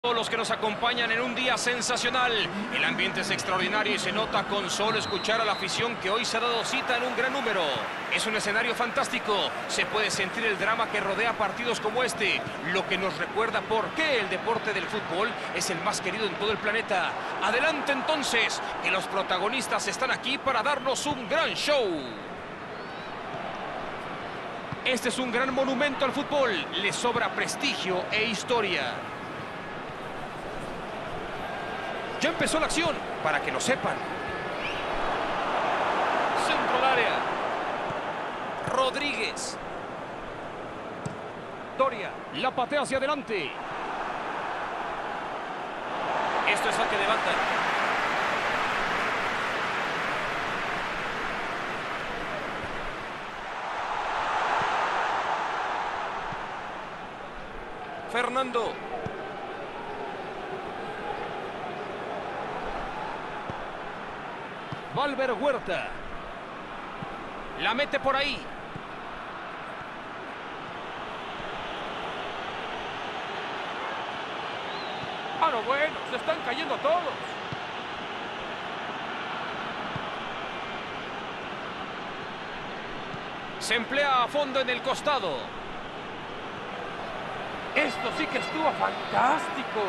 Todos los que nos acompañan en un día sensacional. El ambiente es extraordinario y se nota con solo escuchar a la afición que hoy se ha dado cita en un gran número. Es un escenario fantástico. Se puede sentir el drama que rodea partidos como este, lo que nos recuerda por qué el deporte del fútbol es el más querido en todo el planeta. Adelante entonces, que los protagonistas están aquí para darnos un gran show. Este es un gran monumento al fútbol. Le sobra prestigio e historia. Ya empezó la acción, para que lo sepan. Centro al área. Rodríguez. Doria, la patea hacia adelante. Esto es saque de banda. Fernando. Valver Huerta. La mete por ahí. ¡Ah, no, bueno! ¡Se están cayendo todos! Se emplea a fondo en el costado. Esto sí que estuvo fantástico.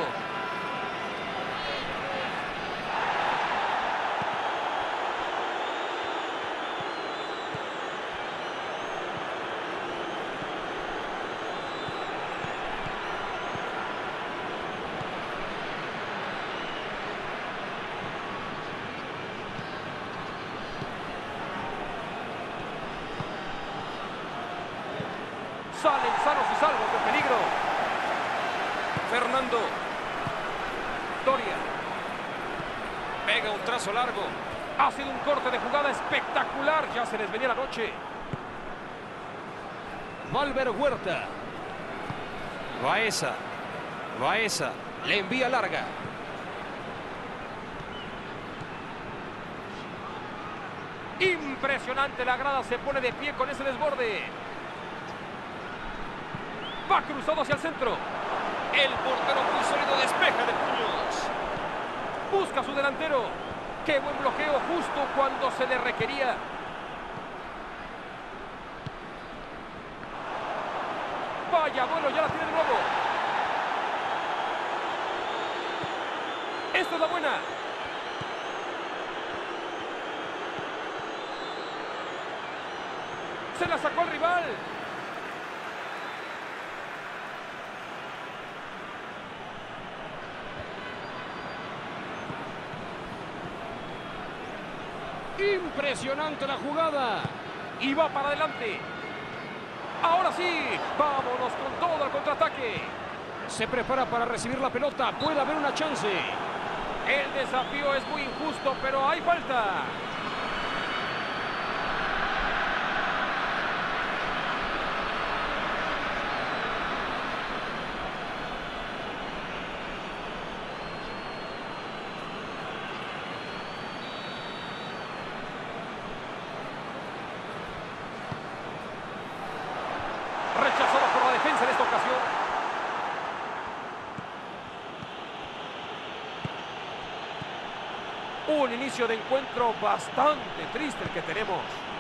Salen sanos y salvos de peligro. Fernando. Doria. Pega un trazo largo. Ha sido un corte de jugada espectacular. Ya se les venía la noche. Valver Huerta. Baeza. Le envía larga. Impresionante. La grada se pone de pie con ese desborde. Va cruzado hacia el centro. El portero muy sólido despeja de puños. Busca a su delantero. Qué buen bloqueo justo cuando se le requería. Vaya duelo, ya la tiene de nuevo. Esta es la buena. Se la sacó al rival. Impresionante la jugada. Y va para adelante. Ahora sí. Vámonos con todo al contraataque. Se prepara para recibir la pelota. Puede haber una chance. El desafío es muy injusto, pero hay falta. Rechazado por la defensa en esta ocasión. Un inicio de encuentro bastante triste el que tenemos.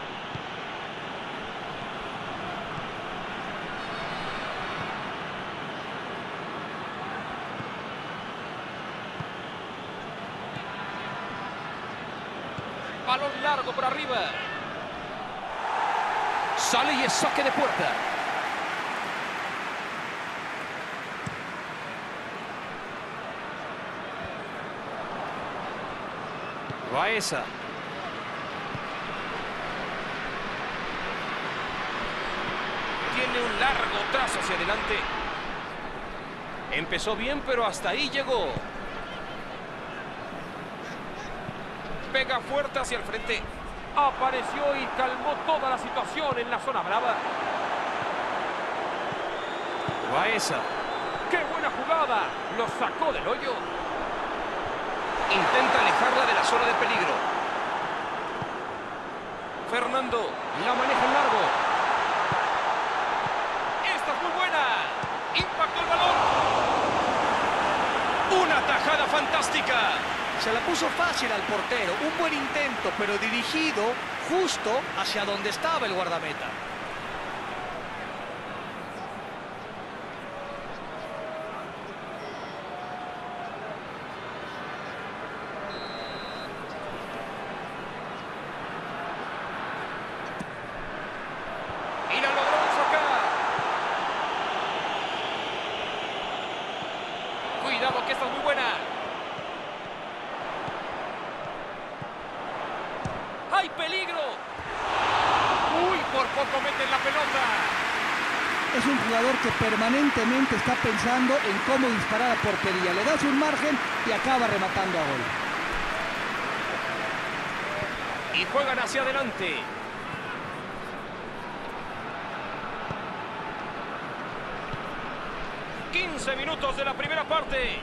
Balón largo por arriba. Sale y es saque de puerta. Baeza. Tiene un largo trazo hacia adelante. Empezó bien, pero hasta ahí llegó. Pega fuerte hacia el frente. Apareció y calmó toda la situación en la zona brava. Baeza. ¡Qué buena jugada! Lo sacó del hoyo. Intenta alejarla de la zona de peligro. Fernando la maneja en largo. Esta es muy buena. Impactó el balón. Una tajada fantástica. Se la puso fácil al portero. Un buen intento, pero dirigido justo hacia donde estaba el guardameta. Y la logró sacar. Cuidado que esta es muy buena. ¡Hay peligro! ¡Uy! Por poco meten la pelota. Es un jugador que permanentemente está pensando en cómo disparar a portería. Le das un margen y acaba rematando a gol. Y juegan hacia adelante. ...15 minutos de la primera parte.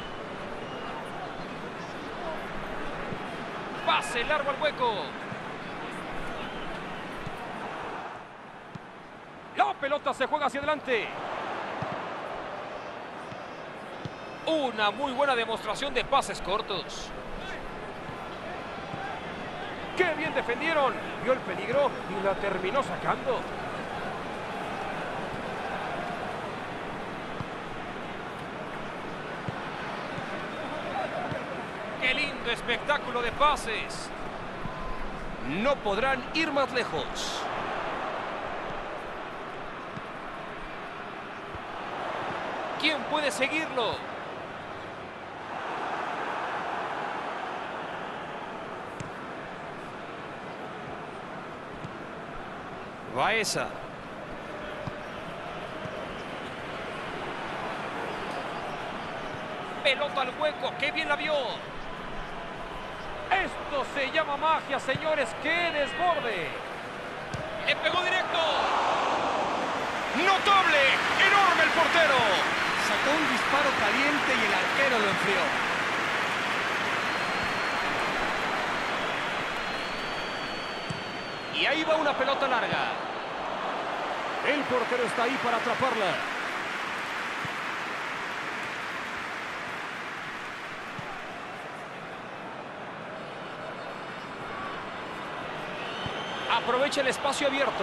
Pase largo al hueco. La pelota se juega hacia adelante. Una muy buena demostración de pases cortos. ¡Qué bien defendieron! Vio el peligro y la terminó sacando. ¡Qué lindo espectáculo de pases! No podrán ir más lejos. ¿Quién puede seguirlo? Baeza. Pelota al hueco, qué bien la vio. Esto se llama magia, señores, qué desborde. Le pegó directo. Notable, enorme el portero. Sacó un disparo caliente y el arquero lo enfrió. Y ahí va una pelota larga. El portero está ahí para atraparla. Aprovecha el espacio abierto.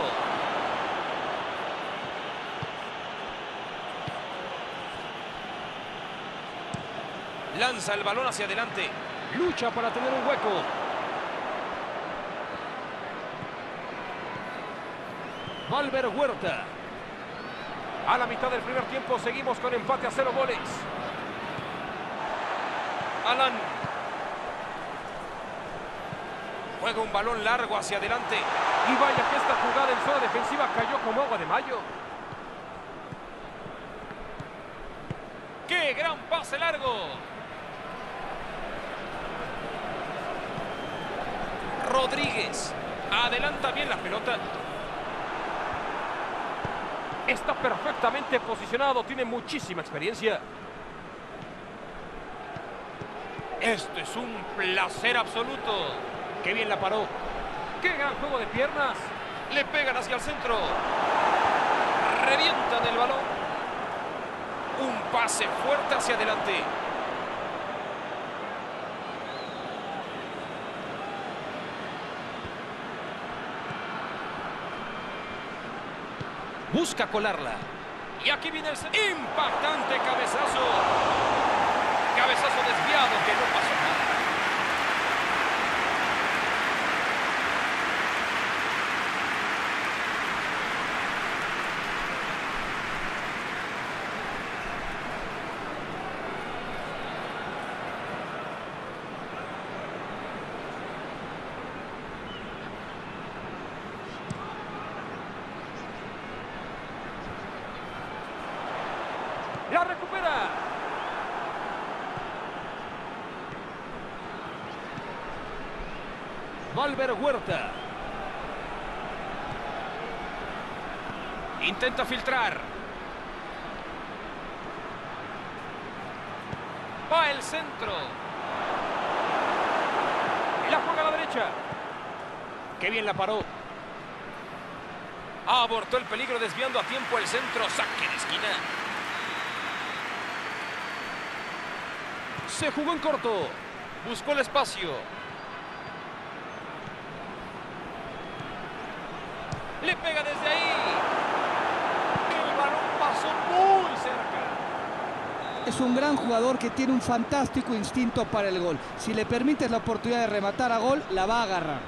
Lanza el balón hacia adelante. Lucha para tener un hueco. Valver Huerta. A la mitad del primer tiempo seguimos con empate a 0 goles. Alan. Juega un balón largo hacia adelante. Y vaya que esta jugada en zona defensiva cayó como agua de mayo. ¡Qué gran pase largo! Rodríguez. Adelanta bien la pelota. Está perfectamente posicionado. Tiene muchísima experiencia. Esto es un placer absoluto. ¡Qué bien la paró! ¡Qué gran juego de piernas! Le pegan hacia el centro. Revientan el balón. Un pase fuerte hacia adelante. Busca colarla. Y aquí viene el impactante cabezazo. Cabezazo desviado que no pasó nada. La recupera. Valver Huerta. Intenta filtrar. Va el centro. Y la juega a la derecha. Qué bien la paró. Abortó el peligro desviando a tiempo el centro. Saque de esquina. Se jugó en corto. Buscó el espacio. Le pega desde ahí. El balón pasó muy cerca. Es un gran jugador que tiene un fantástico instinto para el gol. Si le permites la oportunidad de rematar a gol, la va a agarrar.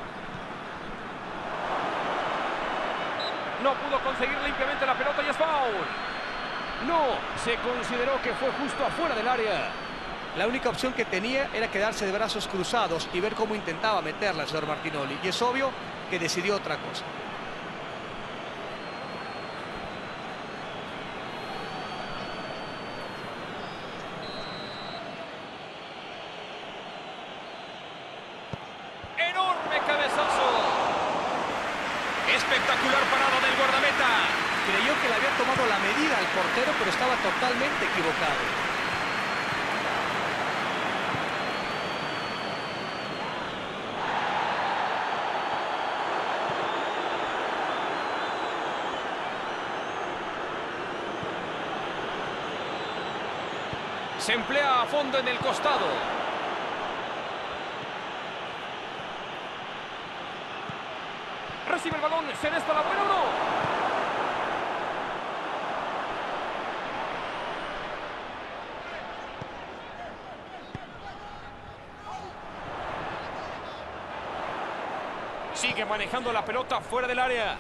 No pudo conseguir limpiamente la pelota y es foul. No, se consideró que fue justo afuera del área. La única opción que tenía era quedarse de brazos cruzados y ver cómo intentaba meterla el señor Martinoli. Y es obvio que decidió otra cosa. Enorme cabezazo. Espectacular parada del guardameta. Creyó que le había tomado la medida al portero, pero estaba totalmente equivocado. Se emplea a fondo en el costado. Recibe el balón. ¿Será esta la buena o no? Sigue manejando la pelota fuera del área.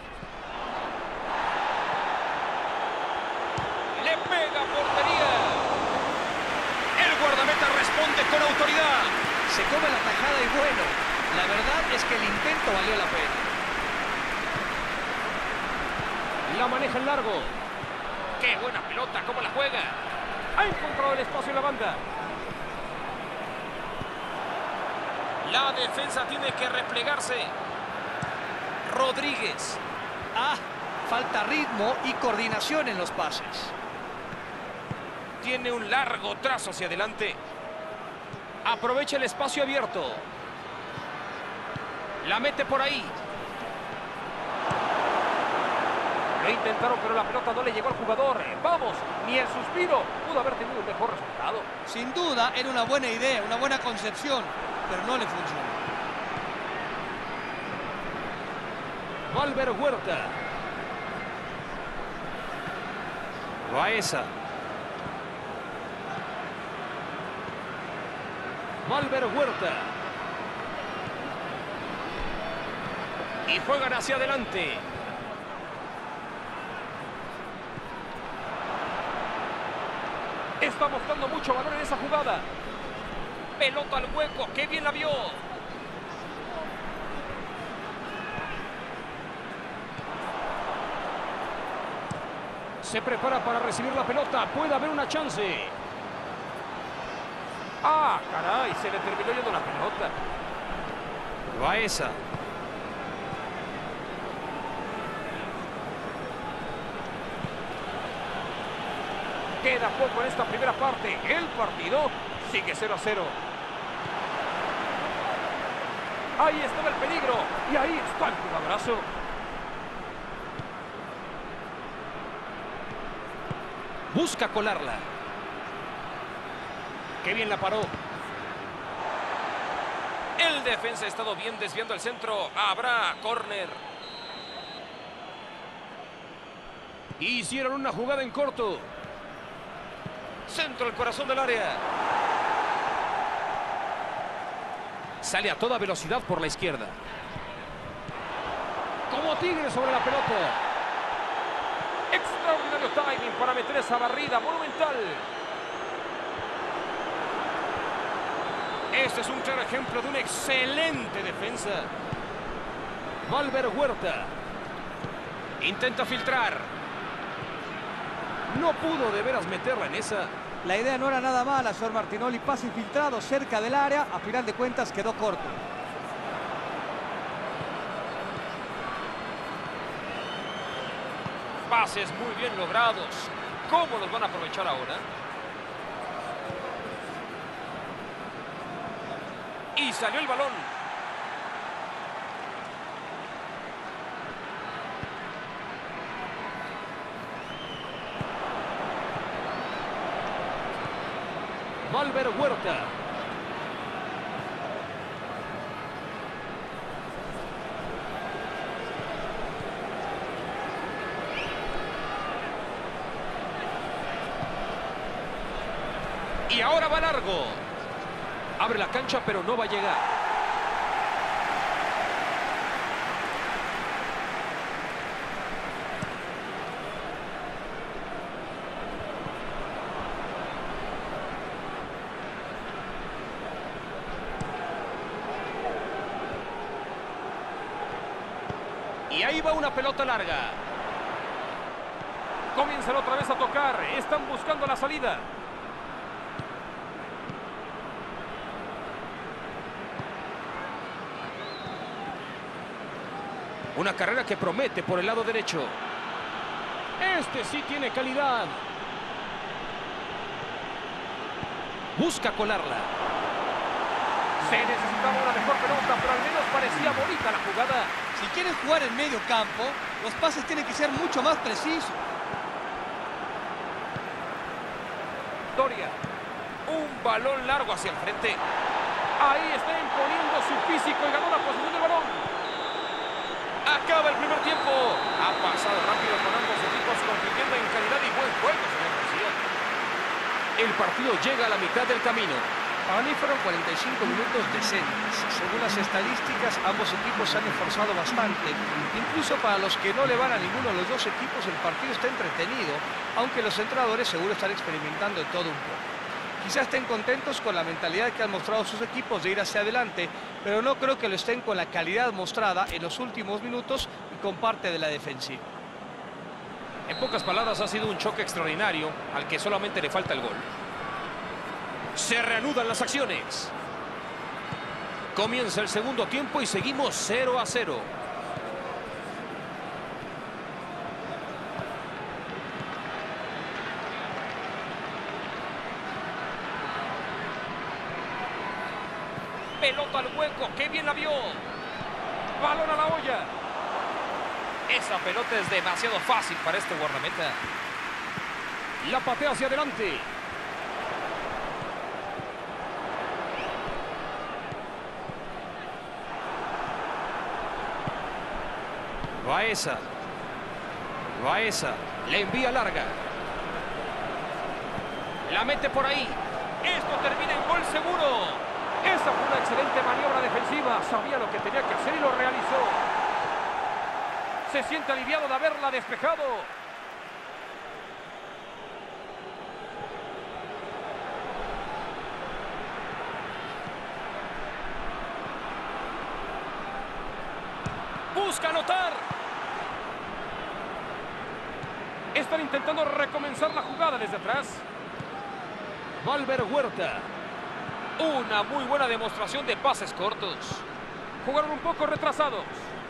Le pega a portería. El guardameta responde con autoridad. Se come la tajada y bueno, la verdad es que el intento valió la pena. La maneja en largo. ¡Qué buena pelota! ¿Cómo la juega? Ha encontrado el espacio en la banda. La defensa tiene que replegarse. Rodríguez. Ah, falta ritmo y coordinación en los pases. Tiene un largo trazo hacia adelante. Aprovecha el espacio abierto. La mete por ahí. Lo intentaron, pero la pelota no le llegó al jugador. Vamos, ni el suspiro pudo haber tenido un mejor resultado. Sin duda, era una buena idea, una buena concepción, pero no le funcionó. Valver Huerta. Loaesa. Valver Huerta. Y juegan hacia adelante. Está mostrando mucho valor en esa jugada. Pelota al hueco, qué bien la vio. Se prepara para recibir la pelota, puede haber una chance. ¡Ah, caray! Se le terminó yendo la pelota. Loaesa. Queda poco en esta primera parte. El partido sigue 0-0. Ahí estaba el peligro. Y ahí está el jugadorazo. Busca colarla. Qué bien la paró. El defensa ha estado bien desviando el centro. Habrá córner. Hicieron una jugada en corto. Centro al corazón del área. Sale a toda velocidad por la izquierda. Como tigre sobre la pelota. Extraordinario timing para meter esa barrida monumental. Este es un claro ejemplo de una excelente defensa. Valver Huerta. Intenta filtrar. No pudo de veras meterla en esa. La idea no era nada mala, señor Martinoli. Pase infiltrado cerca del área. A final de cuentas quedó corto. Pases muy bien logrados. ¿Cómo los van a aprovechar ahora? Y salió el balón. Valver Valver Huerta. Y ahora va largo. Abre la cancha, pero no va a llegar. Y ahí va una pelota larga. Comienzan otra vez a tocar. Están buscando la salida. Una carrera que promete por el lado derecho. Este sí tiene calidad. Busca colarla. Se necesitaba una mejor pelota, pero al menos parecía bonita la jugada. Si quieren jugar en medio campo, los pases tienen que ser mucho más precisos. Doria. Un balón largo hacia el frente. Ahí está imponiendo su físico y ganó la posición del balón. Acaba el primer tiempo. Ha pasado rápido con ambos equipos compitiendo en calidad y buen juego, señor García. El partido llega a la mitad del camino. Para mí fueron 45 minutos decentes. Según las estadísticas, ambos equipos se han esforzado bastante. Incluso para los que no le van a ninguno de los dos equipos, el partido está entretenido, aunque los entrenadores seguro están experimentando en todo un poco. Quizás estén contentos con la mentalidad que han mostrado sus equipos de ir hacia adelante, pero no creo que lo estén con la calidad mostrada en los últimos minutos y con parte de la defensiva. En pocas palabras, ha sido un choque extraordinario al que solamente le falta el gol. Se reanudan las acciones. Comienza el segundo tiempo y seguimos 0-0. Pelota al hueco, qué bien la vio. Balón a la olla. Esa pelota es demasiado fácil para este guardameta. La patea hacia adelante. Baeza. Le envía larga. La mete por ahí. Esto termina en gol seguro. Esa fue una excelente maniobra defensiva. Sabía lo que tenía que hacer y lo realizó. Se siente aliviado de haberla despejado. Busca anotar. Están intentando recomenzar la jugada desde atrás. Valver Huerta. Una muy buena demostración de pases cortos. Jugaron un poco retrasados.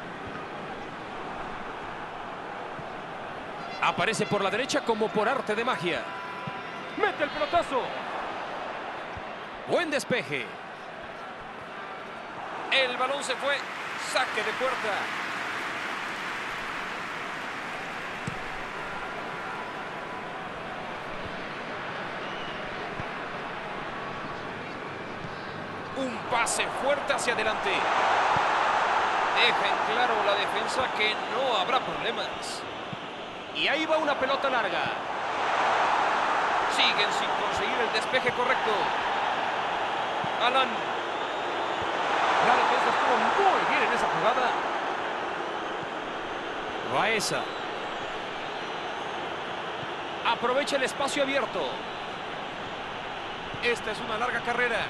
Aparece por la derecha como por arte de magia. Mete el pelotazo. Buen despeje. El balón se fue. Saque de puerta. Un pase fuerte hacia adelante. Deja en claro la defensa que no habrá problemas. Y ahí va una pelota larga. Siguen sin conseguir el despeje correcto. Alan. La defensa estuvo muy bien en esa jugada. Baeza. Aprovecha el espacio abierto. Esta es una larga carrera.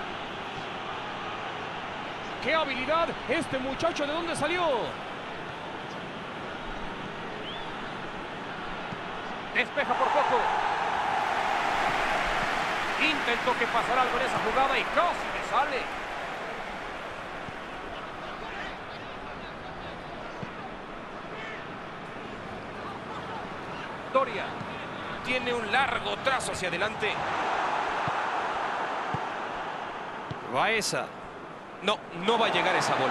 ¡Qué habilidad! Este muchacho, ¿de dónde salió? Despeja por poco. Intentó que pasara algo en esa jugada y casi le sale. Doria. Tiene un largo trazo hacia adelante. Baeza. No va a llegar esa bola.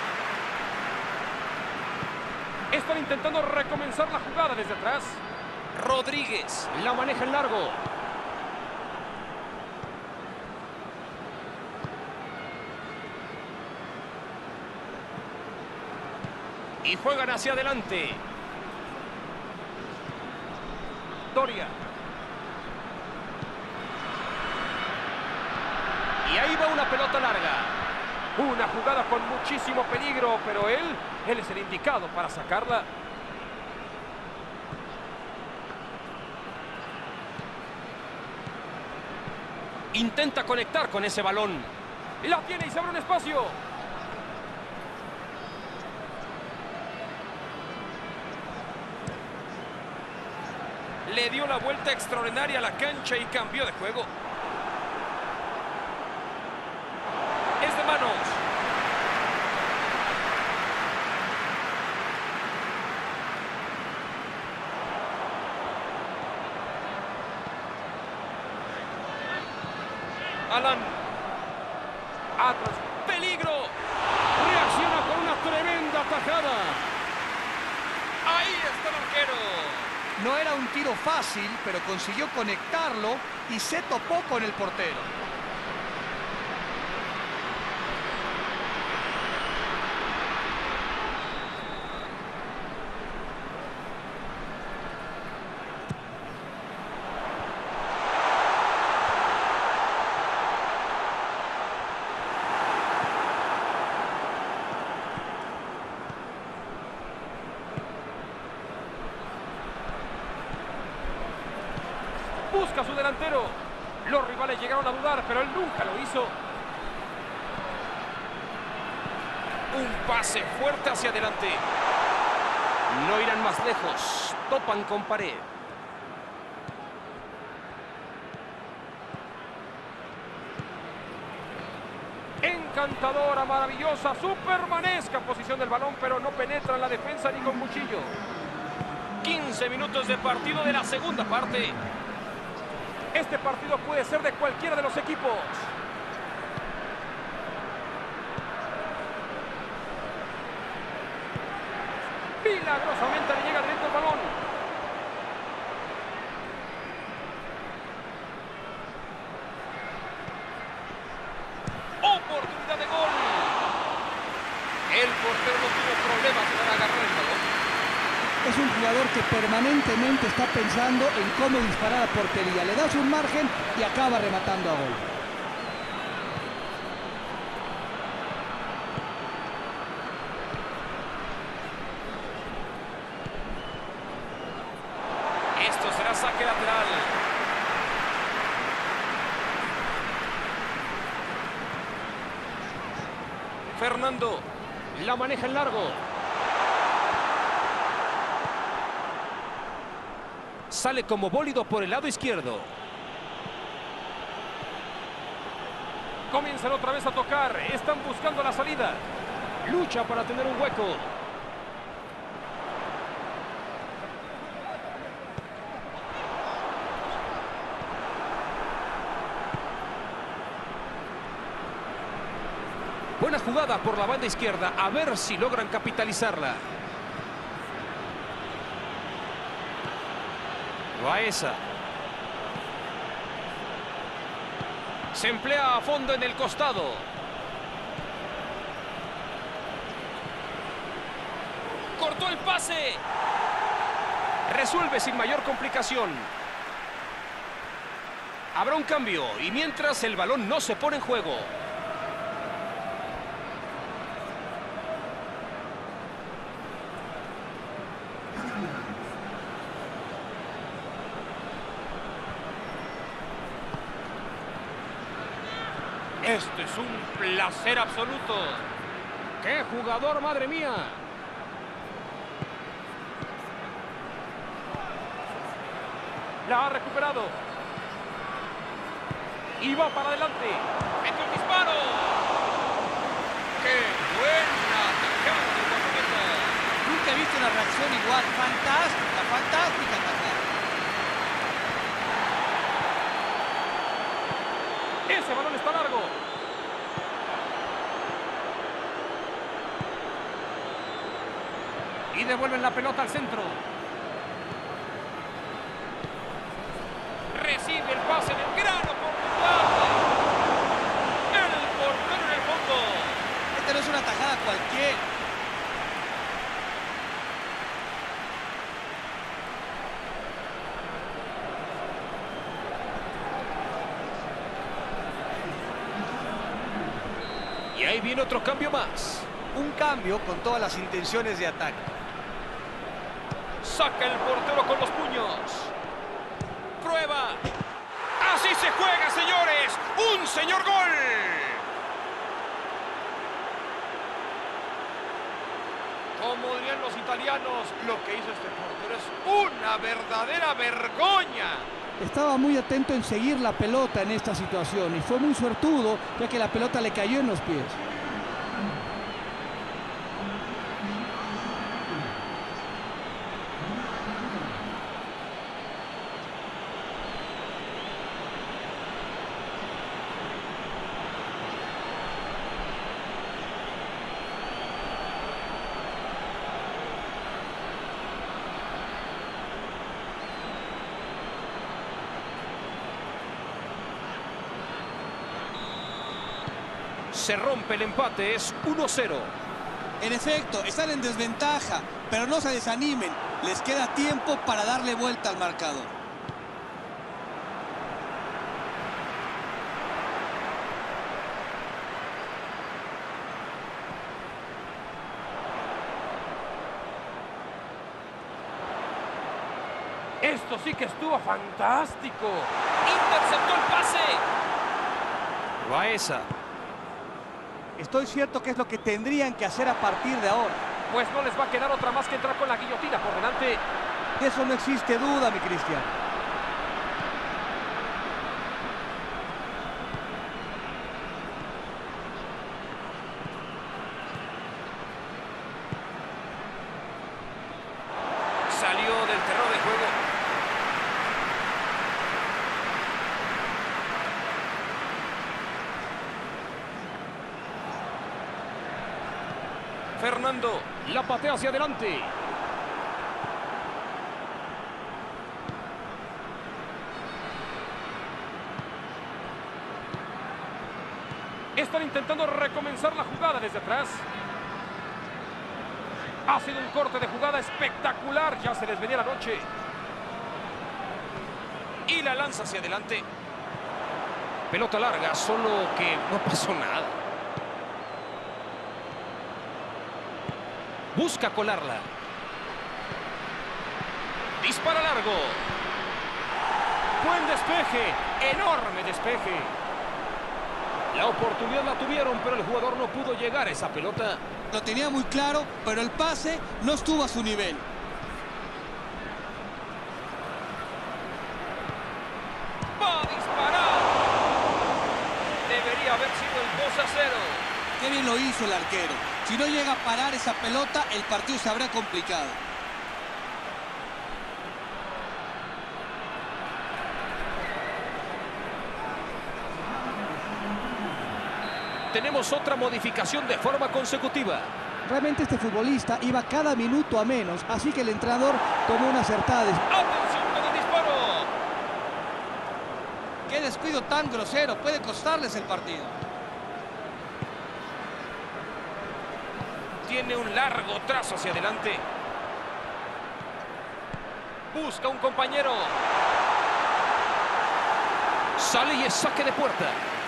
Están intentando recomenzar la jugada desde atrás. Rodríguez la maneja en largo. Y juegan hacia adelante. Doria. Y ahí va una pelota larga. Una jugada con muchísimo peligro, pero él es el indicado para sacarla. Intenta conectar con ese balón. La tiene y se abre un espacio. Le dio la vuelta extraordinaria a la cancha y cambió de juego. Es de manos. Alan. Atrás. ¡Peligro! Reacciona con una tremenda tajada. Ahí está el arquero. No era un tiro fácil, pero consiguió conectarlo y se topó con el portero. Busca a su delantero. Los rivales llegaron a dudar, pero él nunca lo hizo. Un pase fuerte hacia adelante. No irán más lejos. Topan con pared. Encantadora, maravillosa, supermanesca posición del balón, pero no penetra en la defensa ni con cuchillo. 15 minutos de partido de la segunda parte. Este partido puede ser de cualquiera de los equipos. Milagrosamente le llega directo el balón. Oportunidad de gol. El portero no tuvo problemas para agarrar el balón. Es un jugador que permanentemente está pensando en cómo disparar a portería. Le das un margen y acaba rematando a gol. Esto será saque lateral. Fernando la maneja en largo. Sale como bólido por el lado izquierdo. Comienzan otra vez a tocar. Están buscando la salida. Lucha para tener un hueco. Buena jugada por la banda izquierda. A ver si logran capitalizarla. Baeza. Se emplea a fondo en el costado. Cortó el pase. Resuelve sin mayor complicación. Habrá un cambio y mientras el balón no se pone en juego. Esto es un placer absoluto. ¡Qué jugador, madre mía! La ha recuperado. Y va para adelante. ¡Mete un disparo! ¡Qué buena atacante, Guardameta! Nunca he visto una reacción igual. Fantástica, fantástica tajada. Ese balón está largo. Y devuelven la pelota al centro. Y ahí viene otro cambio más. Un cambio con todas las intenciones de ataque. Saca el portero con los puños. Prueba. Así se juega, señores. ¡Un señor gol! Como dirían los italianos, lo que hizo este portero es una verdadera vergüenza. Estaba muy atento en seguir la pelota en esta situación y fue muy suertudo, ya que la pelota le cayó en los pies. Se rompe el empate, es 1-0. En efecto, están en desventaja, pero no se desanimen. Les queda tiempo para darle vuelta al marcador. Esto sí que estuvo fantástico. Interceptó el pase. Baeza. Estoy cierto que es lo que tendrían que hacer a partir de ahora. Pues no les va a quedar otra más que entrar con la guillotina por delante. De eso no existe duda, mi Cristian. Salió del terreno de juego. Fernando, la patea hacia adelante. Están intentando recomenzar la jugada desde atrás. Ha sido un corte de jugada espectacular. Ya se les venía la noche. Y la lanza hacia adelante. Pelota larga, solo que no pasó nada. Busca colarla. Dispara largo. Buen despeje. Enorme despeje. La oportunidad la tuvieron, pero el jugador no pudo llegar a esa pelota. Lo tenía muy claro, pero el pase no estuvo a su nivel. ¡Va a disparar! Debería haber sido el 2-0. Qué bien lo hizo el arquero. Si no llega a parar esa pelota, el partido se habrá complicado. Tenemos otra modificación de forma consecutiva. Realmente este futbolista iba cada minuto a menos, así que el entrenador tomó una acertada decisión. ¡Atención con el disparo! Qué descuido tan grosero, puede costarles el partido. Tiene un largo trazo hacia adelante. Busca un compañero. Sale y es saque de puerta.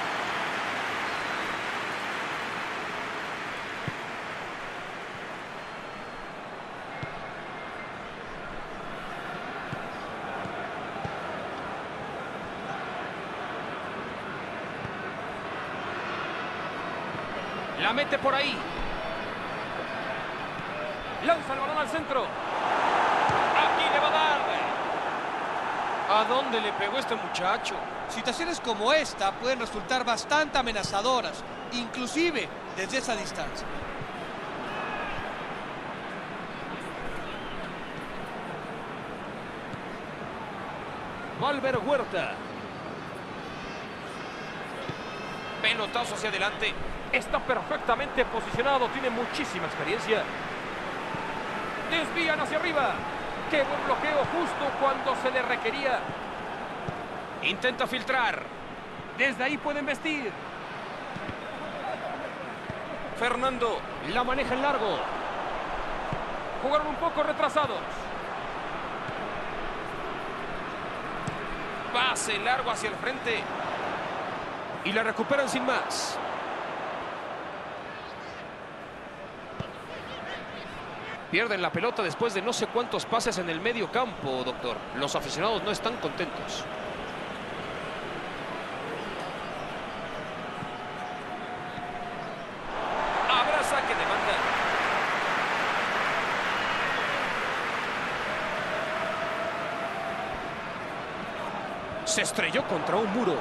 La mete por ahí. Lanza el balón al centro. Aquí le va a dar. ¿A dónde le pegó este muchacho? Situaciones como esta pueden resultar bastante amenazadoras, inclusive desde esa distancia. Valver Huerta. Pelotazo hacia adelante. Está perfectamente posicionado. Tiene muchísima experiencia. Desvían hacia arriba. Qué buen bloqueo justo cuando se le requería. Intenta filtrar. Desde ahí pueden vestir. Fernando la maneja en largo. Jugaron un poco retrasados. Pase largo hacia el frente. Y la recuperan sin más. Pierden la pelota después de no sé cuántos pases en el medio campo, doctor. Los aficionados no están contentos. Habrá saque de banda. Se estrelló contra un muro.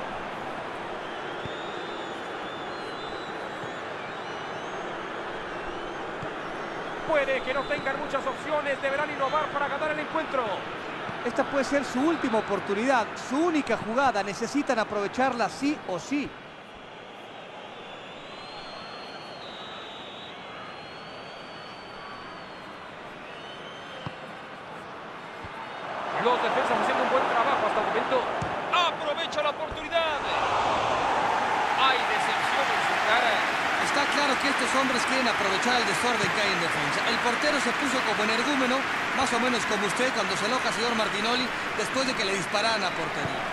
Puede que no tengan muchas opciones, deberán innovar para ganar el encuentro. Esta puede ser su última oportunidad, su única jugada. Necesitan aprovecharla sí o sí. Los defensas haciendo un buen trabajo hasta el momento. Aprovecha la oportunidad. Hay decepción en su cara. Está claro que estos hombres quieren aprovechar el desorden que hay en defensa. El portero se puso como energúmeno, más o menos como usted cuando se enoja, señor Martinoli, después de que le dispararan a portería.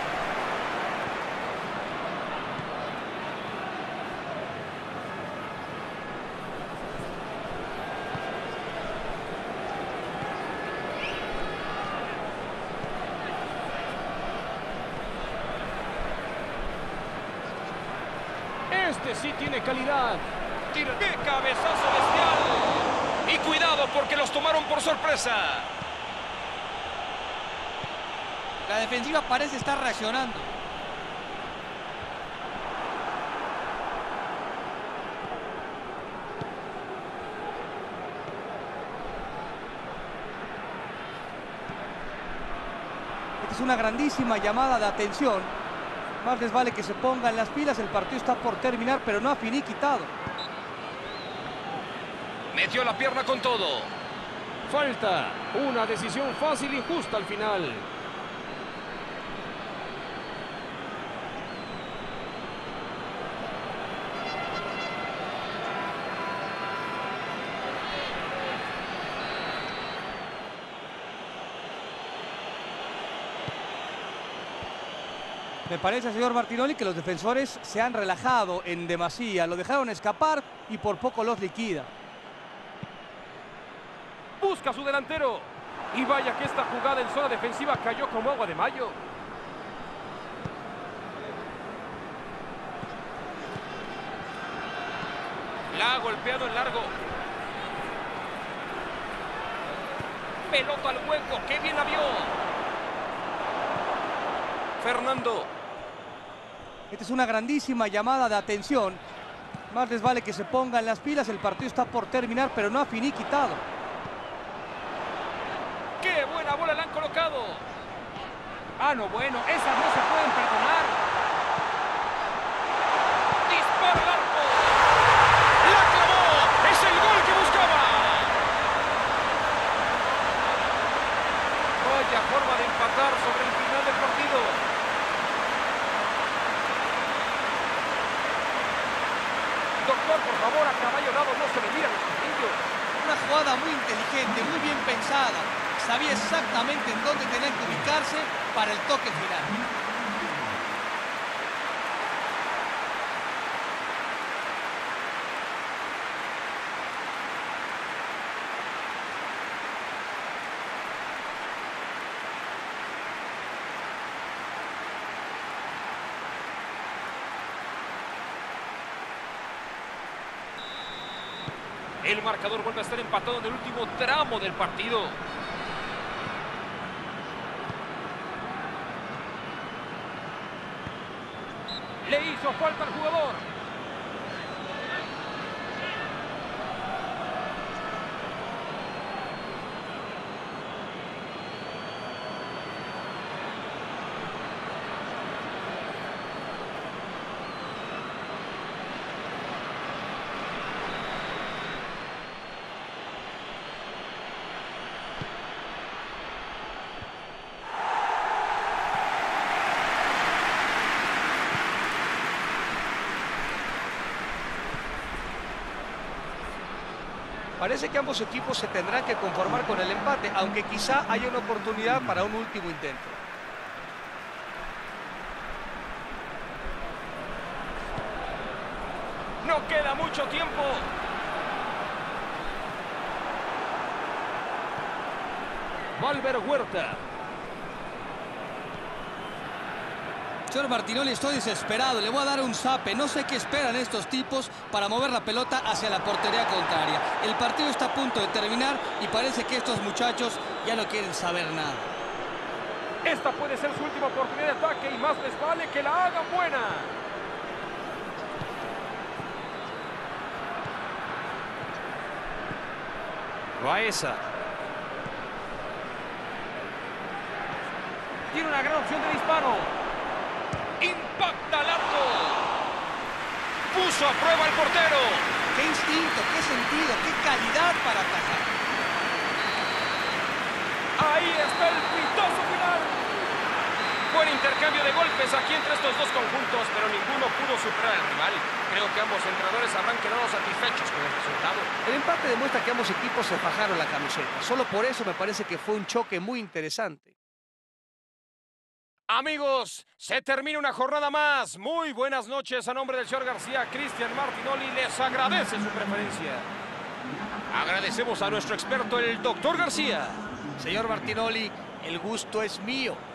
Este sí tiene calidad. ¡Qué cabezazo bestial! Y cuidado porque los tomaron por sorpresa. La defensiva parece estar reaccionando. Esta es una grandísima llamada de atención. Más les vale que se pongan las pilas. El partido está por terminar, pero no ha finiquitado. Metió la pierna con todo. Falta. Una decisión fácil y justa al final. Me parece, señor Martinoli, que los defensores se han relajado en demasía. Lo dejaron escapar y por poco los liquida. Busca a su delantero. Y vaya que esta jugada en zona defensiva cayó como agua de mayo. La ha golpeado en largo. Pelota al hueco. ¡Qué bien la vio! Fernando. Esta es una grandísima llamada de atención. Más les vale que se pongan las pilas. El partido está por terminar, pero no ha finiquitado. ¡Qué buena bola le han colocado! Ah, no, bueno, esas no se pueden perdonar. ¡Dispara al arco! ¡La clavó! ¡Es el gol que buscaba! Vaya forma de empatar sobre el final del partido. Doctor, por favor, a caballo dado no se le miran los ojillos. Una jugada muy inteligente, muy bien pensada. Sabía exactamente en dónde tenía que ubicarse para el toque final. El marcador vuelve a estar empatado en el último tramo del partido. Le hizo falta al jugador. Parece que ambos equipos se tendrán que conformar con el empate, aunque quizá haya una oportunidad para un último intento. No queda mucho tiempo. Valver Huerta. Señor Martinoli, estoy desesperado. Le voy a dar un zape. No sé qué esperan estos tipos para mover la pelota hacia la portería contraria. El partido está a punto de terminar y parece que estos muchachos ya no quieren saber nada. Esta puede ser su última oportunidad de ataque y más les vale que la hagan buena. Baeza. Tiene una gran opción de disparo. Impacta al arco. Puso a prueba al portero. Qué instinto, qué sentido, qué calidad para atajar. Ahí está el pitazo final. Buen intercambio de golpes aquí entre estos dos conjuntos, pero ninguno pudo superar al rival. Creo que ambos entrenadores habrán quedado satisfechos con el resultado. El empate demuestra que ambos equipos se fajaron la camiseta. Solo por eso me parece que fue un choque muy interesante. Amigos, se termina una jornada más. Muy buenas noches. A nombre del señor García, Cristian Martinoli les agradece su preferencia. Agradecemos a nuestro experto, el doctor García. Señor Martinoli, el gusto es mío.